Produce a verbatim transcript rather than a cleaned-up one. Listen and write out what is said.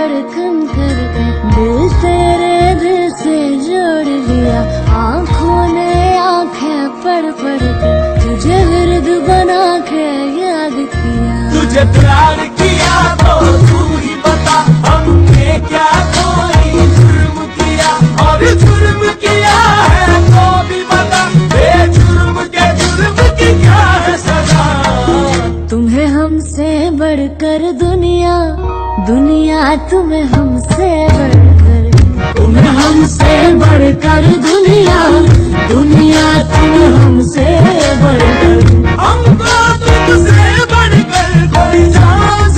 धड़कन कर दे, दिल तेरे दिल से जोड़ लिया, आँखों ने आँखें पढ़ पढ़ के तुझे विरद बना के याद किया। तुझे प्यार किया तो तू ही बता, हमने क्या कोई जुर्म किया, और जुर्म किया है तो भी बता, बेजुर्म के जुर्म की क्या है सजा। तुम्हें हमसे बढ़कर दुनिया, दुनिया तुम्हें हमसे बढ़कर, तुम्हें हमसे बढ़कर दुनिया, दुनिया तुम हमसे बढ़कर, हमको तुमसे बढ़कर कोई जान